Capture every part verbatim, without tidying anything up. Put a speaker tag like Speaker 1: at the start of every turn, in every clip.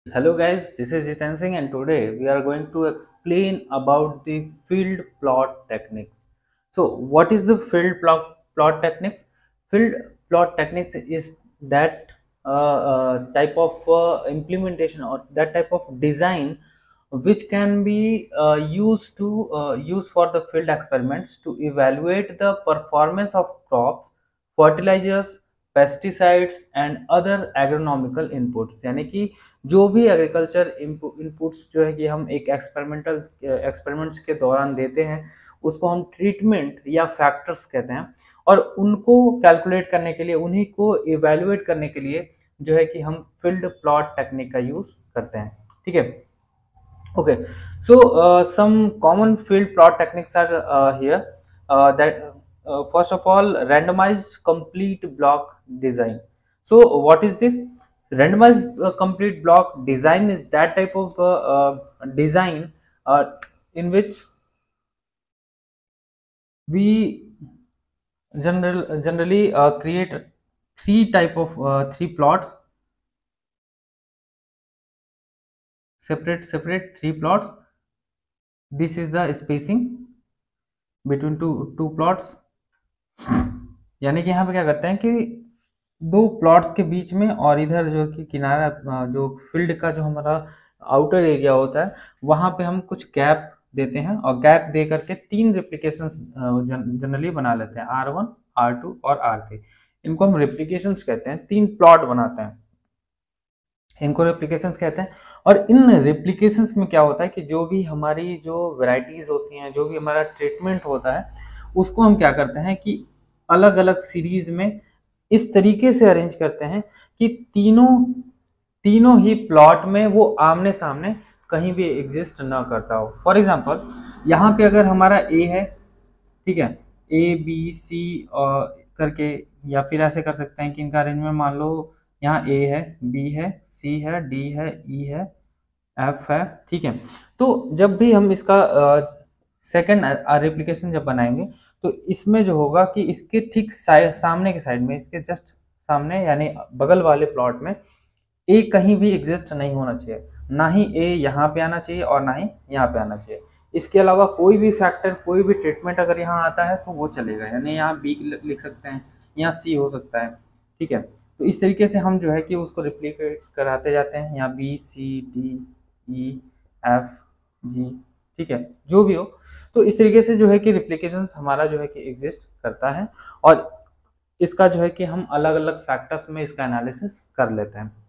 Speaker 1: Hello guys, this is Jiten Singh and today we are going to explain about the field plot techniques. So what is the field plot, plot techniques? Field plot techniques is that uh, uh, type of uh, implementation or that type of design which can be uh, used to uh, use for the field experiments to evaluate the performance of crops, fertilizers, pesticides and other agronomical inputs, यानी कि जो भी agriculture inputs जो है कि हम एक experimental experiments के दौरान देते हैं उसको हम ट्रीटमेंट या फैक्टर्स कहते हैं। और उनको कैलकुलेट करने के लिए, उन्हीं को इवेल्युएट करने के लिए जो है कि हम फील्ड प्लॉट टेक्निक का यूज करते हैं। ठीक है, okay. So some common field plot techniques are here that Uh, first of all, randomized complete block design. So what is this? Randomized uh, complete block design is that type of uh, uh, design uh, in which we general generally uh, create three type of uh, three plots, separate separate three plots. This is the spacing between two two plots. यानी कि यहाँ पे क्या करते हैं कि दो plots के बीच में और इधर जो कि किनारा जो फील्ड का जो हमारा आउटर एरिया होता है वहाँ पे हम कुछ गैप देते हैं और गैप दे करके तीन रेप्लिकेशंस जनरली बना लेते हैं, आर वन, आर टू और आर थ्री। इनको हम रेप्लिकेशंस कहते हैं, तीन प्लॉट बनाते हैं, इनको रेप्लिकेशंस कहते हैं। और इन रेप्लिकेशंस में क्या होता है कि जो भी हमारी जो वेराइटीज होती हैं, जो भी हमारा ट्रीटमेंट होता है, उसको हम क्या करते हैं कि अलग अलग सीरीज में इस तरीके से अरेंज करते हैं कि तीनों तीनों ही प्लॉट में वो आमने सामने कहीं भी एग्जिस्ट ना करता हो। फॉर एग्जांपल यहाँ पे अगर हमारा ए है, ठीक है, ए बी सी और करके, या फिर ऐसे कर सकते हैं कि इनका अरेंजमेंट मान लो यहाँ ए है, बी है, सी है, डी है, ई है, एफ है। ठीक है, तो जब भी हम इसका सेकंड रेप्लिकेशन जब बनाएंगे तो इसमें जो होगा कि इसके ठीक सामने के साइड में, इसके जस्ट सामने यानी बगल वाले प्लॉट में ए कहीं भी एग्जिस्ट नहीं होना चाहिए, ना ही ए यहाँ पे आना चाहिए और ना ही यहाँ पे आना चाहिए। इसके अलावा कोई भी फैक्टर, कोई भी ट्रीटमेंट अगर यहाँ आता है तो वो चलेगा, यानी यहाँ बी लिख सकते हैं, यहाँ सी हो सकता है। ठीक है, तो इस तरीके से हम जो है कि उसको रिप्लिकेट कराते जाते हैं, यहाँ B C D E F G, ठीक है, जो भी हो। तो इस तरीके से जो है कि रिप्लिकेशन हमारा जो है कि एग्जिस्ट करता है और इसका जो है कि हम अलग अलग फैक्टर्स में इसका एनालिसिस कर लेते हैं।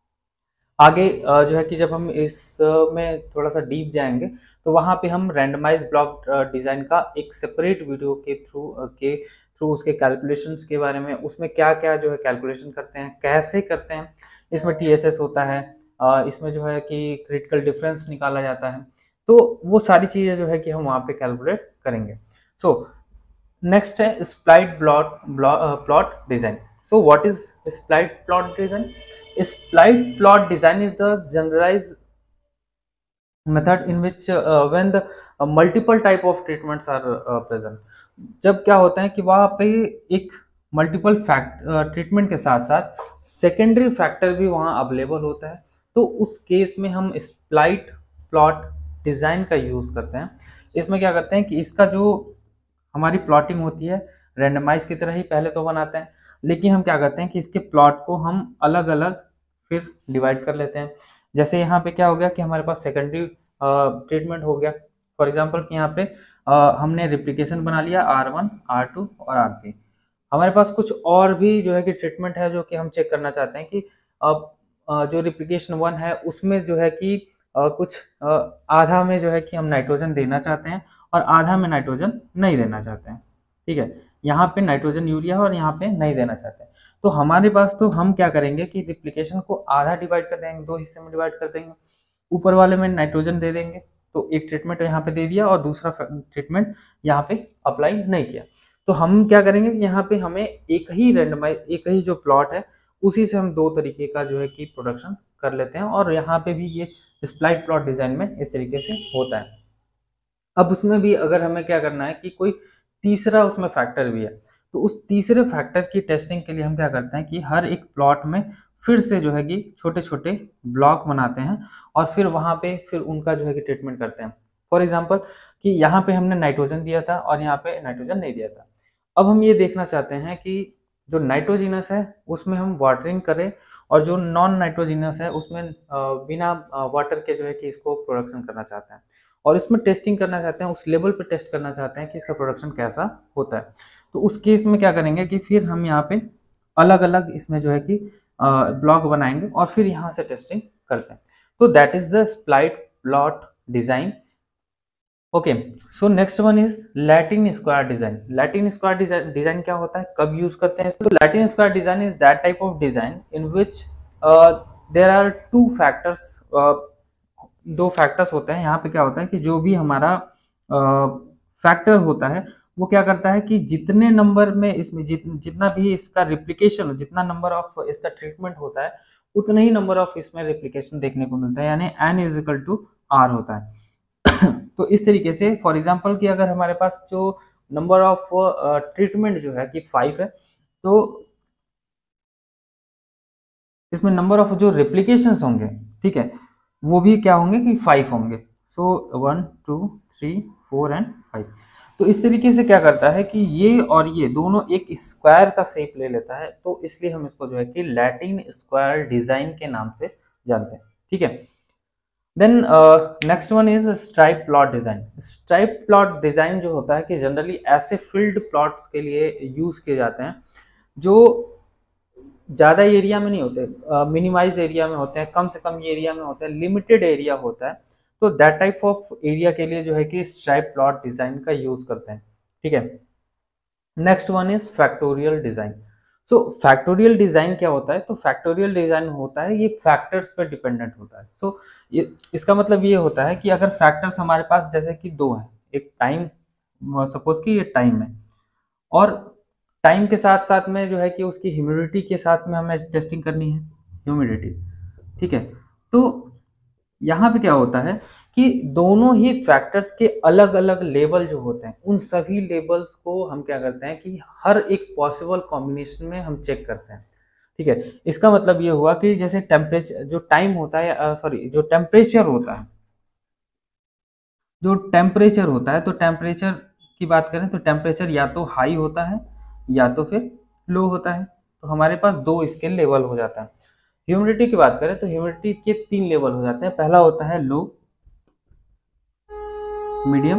Speaker 1: आगे जो है कि जब हम इसमें थोड़ा सा डीप जाएंगे तो वहाँ पे हम रैंडमाइज ब्लॉक डिज़ाइन का एक सेपरेट वीडियो के थ्रू के थ्रू उसके कैलकुलेशंस के बारे में, उसमें क्या क्या जो है कैलकुलेशन करते हैं, कैसे करते हैं, इसमें टी एस एस होता है, इसमें जो है कि क्रिटिकल डिफरेंस निकाला जाता है, तो वो सारी चीज़ें जो है कि हम वहाँ पे कैलकुलेट करेंगे। सो नेक्स्ट है split plot plot design. So what is split plot design? Split plot design is the generalized method in which uh, when the uh, multiple type of treatments are uh, present. जब क्या होता है कि वहाँ पे एक multiple fact treatment के साथ साथ सेकेंडरी फैक्टर भी वहाँ अवेलेबल होता है, तो उस केस में हम स्प्लाइट प्लॉट डिज़ाइन का यूज़ करते हैं। इसमें क्या करते हैं कि इसका जो हमारी प्लॉटिंग होती है रैंडमाइज की तरह ही पहले तो बनाते हैं, लेकिन हम क्या करते हैं कि इसके प्लॉट को हम अलग अलग फिर डिवाइड कर लेते हैं। जैसे यहाँ पे क्या हो गया कि हमारे पास सेकेंडरी ट्रीटमेंट हो गया, फॉर एग्जांपल कि यहाँ पे आ, हमने रिप्लिकेशन बना लिया आर वन, आर टू और आर थ्री। हमारे पास कुछ और भी जो है कि ट्रीटमेंट है जो कि हम चेक करना चाहते हैं कि अब जो रिप्लिकेशन वन है उसमें जो है कि आ, कुछ आ, आधा में जो है कि हम नाइट्रोजन देना चाहते हैं और आधा में नाइट्रोजन नहीं देना चाहते हैं। ठीक है, यहाँ पे नाइट्रोजन यूरिया और यहाँ पे नहीं देना चाहते हैं, तो हमारे पास तो हम क्या करेंगे कि रिप्लिकेशन को आधा डिवाइड कर देंगे, दो हिस्से में डिवाइड कर देंगे, ऊपर वाले में नाइट्रोजन दे देंगे, तो एक ट्रीटमेंट यहाँ पे दे दिया और दूसरा ट्रीटमेंट यहाँ पे अप्लाई नहीं किया। तो हम क्या करेंगे कि यहाँ पे हमें एक ही रैंडमाइज, एक ही जो प्लॉट है उसी से हम दो तरीके का जो है कि प्रोडक्शन कर लेते हैं, और यहाँ पे भी ये स्प्लाइट प्लॉट डिजाइन में इस तरीके से होता है। अब उसमें भी अगर हमें क्या करना है कि कोई तीसरा उसमें फैक्टर भी है, तो उस तीसरे फैक्टर की टेस्टिंग के लिए हम क्या करते हैं कि हर एक प्लॉट में फिर से जो है कि छोटे छोटे ब्लॉक बनाते हैं और फिर वहाँ पे फिर उनका जो है कि ट्रीटमेंट करते हैं। फॉर एग्जांपल कि यहाँ पे हमने नाइट्रोजन दिया था और यहाँ पे नाइट्रोजन नहीं दिया था। अब हम ये देखना चाहते हैं कि जो नाइट्रोजिनस है उसमें हम वाटरिंग करें और जो नॉन नाइट्रोजिनस है उसमें बिना वाटर के जो है कि इसको प्रोडक्शन करना चाहते हैं और इसमें टेस्टिंग करना चाहते हैं, उस लेवल पे टेस्ट करना चाहते हैं कि इसका प्रोडक्शन कैसा होता है। तो उस केस में क्या करेंगे कि फिर हम यहाँ पे अलग अलग इसमें जो है कि ब्लॉक बनाएंगे और फिर यहाँ से टेस्टिंग करते हैं। तो that is the split plot design. Okay, so next one is Latin square design. Latin square design क्या होता है, कब यूज करते हैं? तो Latin square design is that type of design in which there are two factors, दो factors होते हैं। यहाँ पे क्या होता है कि जो भी हमारा फैक्टर uh, होता है वो क्या करता है कि जितने नंबर में इसमें जित, जितना भी इसका रिप्लिकेशन, जितना नंबर ऑफ इसका ट्रीटमेंट होता है उतना ही नंबर ऑफ इसमें रिप्लिकेशन देखने को मिलता है, यानी N is equal to R होता है। तो इस तरीके से फॉर एग्जांपल कि अगर हमारे पास जो नंबर ऑफ ट्रीटमेंट जो है कि फाइव है, तो इसमें नंबर ऑफ जो रेप्लिकेशंस होंगे, ठीक है, वो भी क्या होंगे कि फाइव होंगे। So one two three four and five. तो इस तरीके से क्या करता है कि ये और ये दोनों एक स्क्वायर का शेप ले लेता है, तो इसलिए हम इसको जो है कि लैटिन स्क्वायर डिजाइन के नाम से जानते हैं, ठीक है। Then next one is stripe plot design. Stripe plot design जो होता है कि जनरली ऐसे फील्ड प्लॉट्स के लिए यूज किए जाते हैं जो ज़्यादा एरिया में नहीं होते, मिनिमाइज एरिया में होते हैं, कम से कम एरिया में होते हैं, लिमिटेड एरिया होता है। तो दैट टाइप ऑफ एरिया के लिए जो है कि स्ट्राइप प्लॉट डिजाइन का यूज करते हैं, ठीक है। Next one is factorial design. So factorial design क्या होता है? तो फैक्टोरियल डिजाइन होता है ये फैक्टर्स पे डिपेंडेंट होता है। सो so, इसका मतलब ये होता है कि अगर फैक्टर्स हमारे पास जैसे कि दो हैं, एक टाइम, सपोज कि ये टाइम है और टाइम के साथ साथ में जो है कि उसकी ह्यूमिडिटी के साथ में हमें टेस्टिंग करनी है, ह्यूमिडिटी, ठीक है। तो यहाँ पे क्या होता है कि दोनों ही फैक्टर्स के अलग अलग लेवल जो होते हैं उन सभी लेवल्स को हम क्या करते हैं कि हर एक पॉसिबल कॉम्बिनेशन में हम चेक करते हैं, ठीक है। इसका मतलब ये हुआ कि जैसे टेम्परेचर, जो टाइम होता है, सॉरी जो टेम्परेचर होता है, जो टेम्परेचर होता है तो टेम्परेचर की बात करें तो टेम्परेचर या तो हाई होता है या तो फिर लो होता है। तो हमारे पास दो इसके लेवल हो जाता है। ह्यूमिडिटी की बात करें तो ह्यूमिडिटी के तीन लेवल हो जाते हैं। पहला होता है low, medium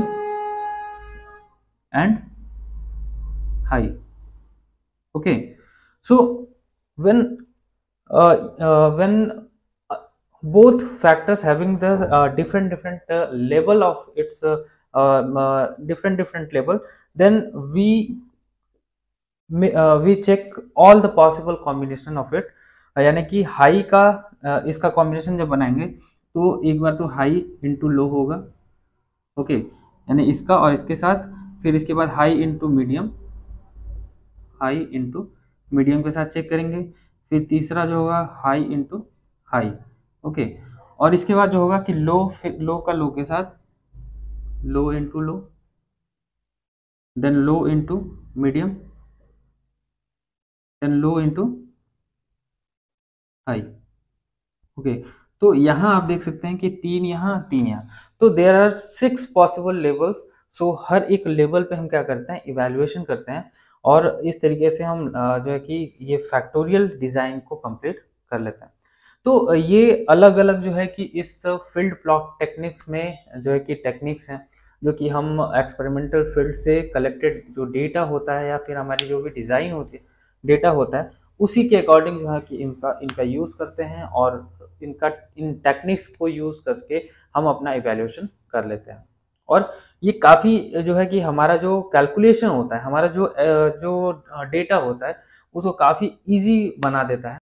Speaker 1: and high. Okay, so when when both factors having the uh, different different uh, level of its uh, uh, different different level, then we uh, we check all the possible combination of it। यानी कि high का uh, इसका combination जब बनाएंगे तो एक बार तो high into लो होगा, ओके, यानी इसका और इसके साथ, फिर इसके बाद high into medium, high into medium के साथ चेक करेंगे, फिर तीसरा जो होगा हाई इंटू हाई, ओके, और इसके बाद जो होगा कि लो, फिर लो का लो के साथ low into low, then low into medium, then low into high, okay. तो यहाँ आप देख सकते हैं कि तीन यहाँ, तीन यहाँ, तो there are six possible levels. So हर एक लेवल पे हम क्या करते हैं, इवैल्यूएशन करते हैं और इस तरीके से हम जो है कि ये फैक्टोरियल डिजाइन को कंप्लीट कर लेते हैं। तो ये अलग अलग जो है कि इस फील्ड प्लॉट टेक्निक्स में जो है कि टेक्निक्स हैं जो कि हम एक्सपेरिमेंटल फील्ड से कलेक्टेड जो डेटा होता है या फिर हमारी जो भी डिज़ाइन होती है, डेटा होता है, उसी के अकॉर्डिंग जो है कि इनका इनका यूज़ करते हैं और इनका इन टेक्निक्स को यूज़ करके हम अपना इवैल्यूएशन कर लेते हैं। और ये काफ़ी जो है कि हमारा जो कैलकुलेशन होता है, हमारा जो जो डेटा होता है उसको काफ़ी ईजी बना देता है।